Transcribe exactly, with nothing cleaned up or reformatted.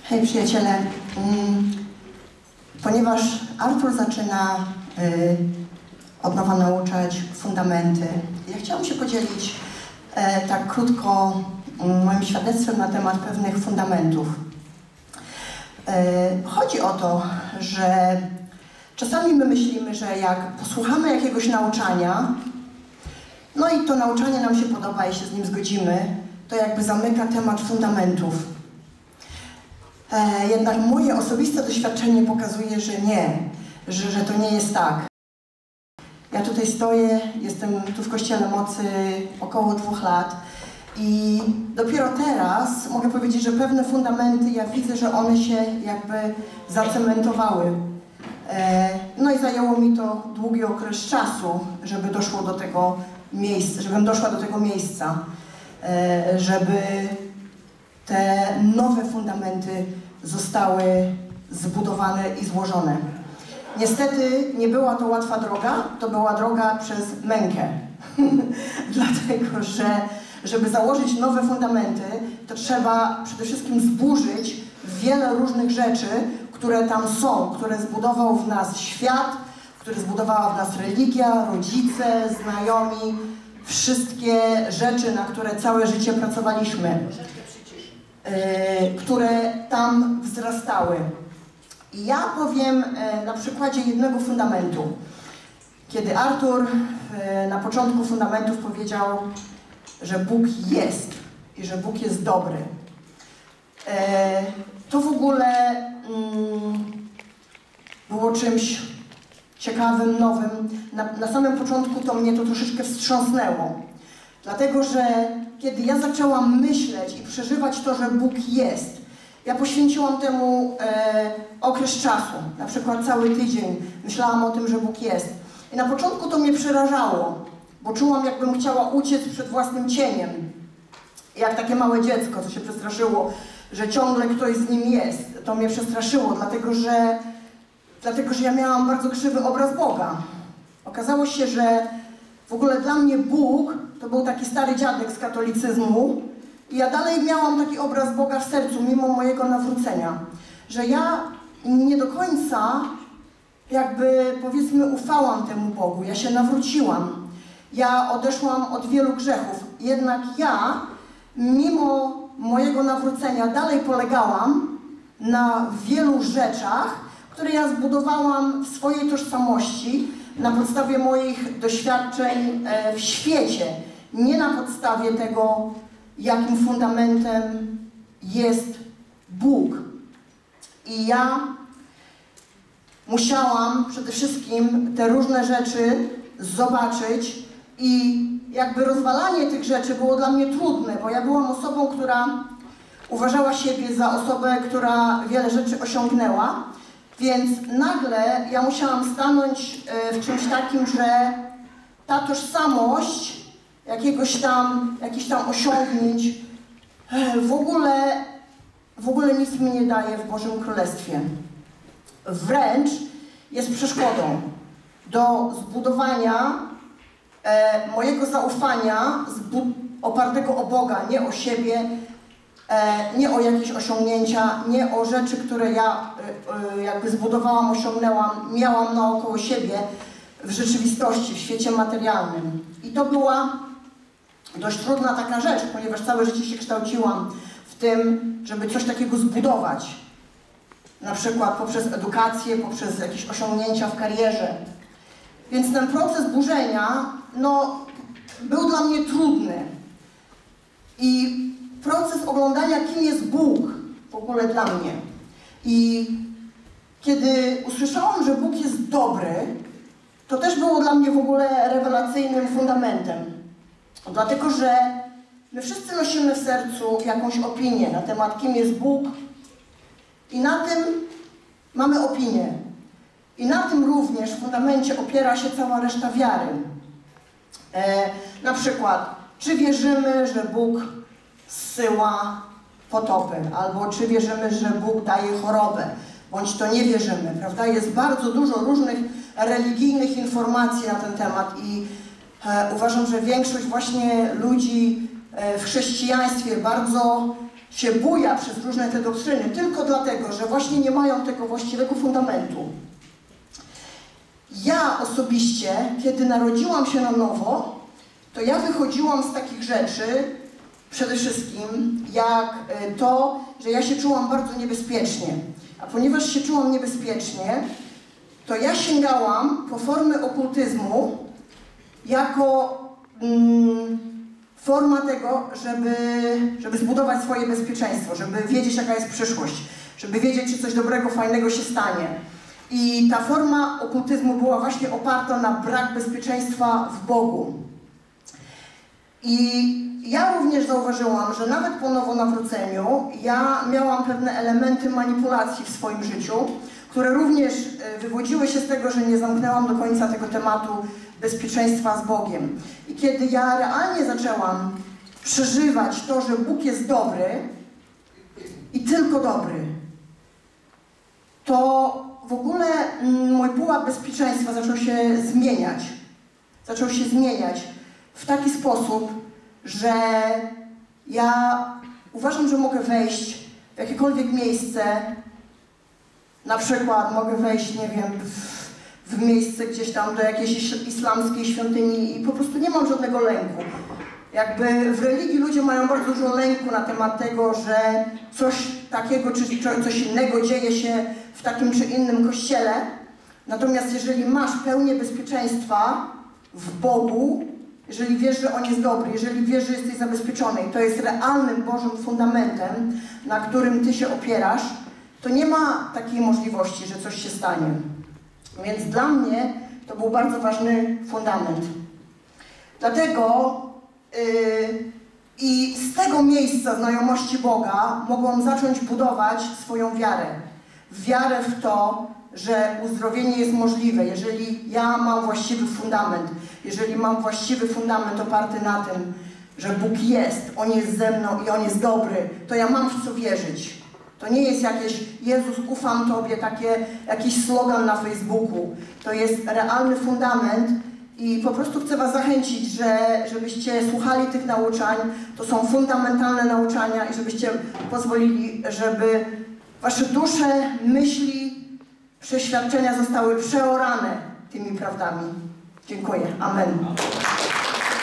Hej przyjaciele, ponieważ Artur zaczyna od nowa nauczać fundamenty, ja chciałam się podzielić tak krótko moim świadectwem na temat pewnych fundamentów. Chodzi o to, że czasami my myślimy, że jak posłuchamy jakiegoś nauczania, no i to nauczanie nam się podoba i się z nim zgodzimy, to jakby zamyka temat fundamentów. E, jednak moje osobiste doświadczenie pokazuje, że nie, że, że to nie jest tak. Ja tutaj stoję, jestem tu w Kościele Mocy około dwóch lat i dopiero teraz mogę powiedzieć, że pewne fundamenty, ja widzę, że one się jakby zacementowały. E, no i zajęło mi to długi okres czasu, żeby doszło do tego miejsca, żebym doszła do tego miejsca, e, żeby te nowe fundamenty zostały zbudowane i złożone. Niestety nie była to łatwa droga, to była droga przez mękę. Dlatego, że żeby założyć nowe fundamenty, to trzeba przede wszystkim zburzyć wiele różnych rzeczy, które tam są, które zbudował w nas świat, które zbudowała w nas religia, rodzice, znajomi, wszystkie rzeczy, na które całe życie pracowaliśmy. Które tam wzrastały. I ja powiem na przykładzie jednego fundamentu. Kiedy Artur na początku fundamentów powiedział, że Bóg jest i że Bóg jest dobry, to w ogóle było czymś ciekawym, nowym. Na, na samym początku to mnie to troszeczkę wstrząsnęło. Dlatego, że kiedy ja zaczęłam myśleć i przeżywać to, że Bóg jest, ja poświęciłam temu e, okres czasu, na przykład cały tydzień myślałam o tym, że Bóg jest. I na początku to mnie przerażało, bo czułam, jakbym chciała uciec przed własnym cieniem. Jak takie małe dziecko, co się przestraszyło, że ciągle ktoś z nim jest. To mnie przestraszyło, dlatego że, dlatego, że ja miałam bardzo krzywy obraz Boga. Okazało się, że w ogóle dla mnie Bóg to był taki stary dziadek z katolicyzmu i ja dalej miałam taki obraz Boga w sercu, mimo mojego nawrócenia, że ja nie do końca jakby, powiedzmy, ufałam temu Bogu, ja się nawróciłam, ja odeszłam od wielu grzechów, jednak ja, mimo mojego nawrócenia, dalej polegałam na wielu rzeczach, które ja zbudowałam w swojej tożsamości, na podstawie moich doświadczeń w świecie, nie na podstawie tego, jakim fundamentem jest Bóg. I ja musiałam przede wszystkim te różne rzeczy zobaczyć i jakby rozwalanie tych rzeczy było dla mnie trudne, bo ja byłam osobą, która uważała siebie za osobę, która wiele rzeczy osiągnęła. Więc nagle ja musiałam stanąć w czymś takim, że ta tożsamość jakiegoś tam, jakichś tam osiągnięć w ogóle, w ogóle nic mi nie daje w Bożym Królestwie. Wręcz jest przeszkodą do zbudowania e, mojego zaufania opartego o Boga, nie o siebie, E, nie o jakieś osiągnięcia, nie o rzeczy, które ja e, e, jakby zbudowałam, osiągnęłam, miałam naokoło siebie w rzeczywistości, w świecie materialnym. I to była dość trudna taka rzecz, ponieważ całe życie się kształciłam w tym, żeby coś takiego zbudować. Na przykład poprzez edukację, poprzez jakieś osiągnięcia w karierze. Więc ten proces burzenia, no, był dla mnie trudny. I proces oglądania, kim jest Bóg w ogóle dla mnie. I kiedy usłyszałam, że Bóg jest dobry, to też było dla mnie w ogóle rewelacyjnym fundamentem. Dlatego, że my wszyscy nosimy w sercu jakąś opinię na temat, kim jest Bóg i na tym mamy opinię. I na tym również w fundamencie opiera się cała reszta wiary. E, na przykład, czy wierzymy, że Bóg zsyła potopy, albo czy wierzymy, że Bóg daje chorobę, bądź to nie wierzymy, prawda? Jest bardzo dużo różnych religijnych informacji na ten temat i e, uważam, że większość właśnie ludzi e, w chrześcijaństwie bardzo się buja przez różne te doktryny, tylko dlatego, że właśnie nie mają tego właściwego fundamentu. Ja osobiście, kiedy narodziłam się na nowo, to ja wychodziłam z takich rzeczy, przede wszystkim jak to, że ja się czułam bardzo niebezpiecznie. A ponieważ się czułam niebezpiecznie, to ja sięgałam po formy okultyzmu jako mm, forma tego, żeby, żeby zbudować swoje bezpieczeństwo, żeby wiedzieć, jaka jest przyszłość, żeby wiedzieć, czy coś dobrego, fajnego się stanie. I ta forma okultyzmu była właśnie oparta na brak bezpieczeństwa w Bogu. I ja również zauważyłam, że nawet po nowonawróceniu ja miałam pewne elementy manipulacji w swoim życiu, które również wywodziły się z tego, że nie zamknęłam do końca tego tematu bezpieczeństwa z Bogiem. I kiedy ja realnie zaczęłam przeżywać to, że Bóg jest dobry i tylko dobry, to w ogóle mój pułap bezpieczeństwa zaczął się zmieniać. Zaczął się zmieniać w taki sposób, że ja uważam, że mogę wejść w jakiekolwiek miejsce, na przykład mogę wejść, nie wiem, w, w miejsce gdzieś tam do jakiejś islamskiej świątyni i po prostu nie mam żadnego lęku. Jakby w religii ludzie mają bardzo dużo lęku na temat tego, że coś takiego czy coś innego dzieje się w takim czy innym kościele. Natomiast jeżeli masz pełnię bezpieczeństwa w Bogu, jeżeli wiesz, że On jest dobry, jeżeli wiesz, że jesteś zabezpieczony i to jest realnym Bożym fundamentem, na którym Ty się opierasz, to nie ma takiej możliwości, że coś się stanie. Więc dla mnie to był bardzo ważny fundament. Dlatego yy, i z tego miejsca znajomości Boga mogłam zacząć budować swoją wiarę. Wiarę w to, że uzdrowienie jest możliwe, jeżeli ja mam właściwy fundament, jeżeli mam właściwy fundament oparty na tym, że Bóg jest, On jest ze mną i On jest dobry, to ja mam w co wierzyć. To nie jest jakieś Jezus, ufam Tobie, takie, jakiś slogan na Facebooku. To jest realny fundament i po prostu chcę Was zachęcić, że, żebyście słuchali tych nauczań. To są fundamentalne nauczania i żebyście pozwolili, żeby Wasze dusze, myśli, przeświadczenia zostały przeorane tymi prawdami. Dziękuję. Amen.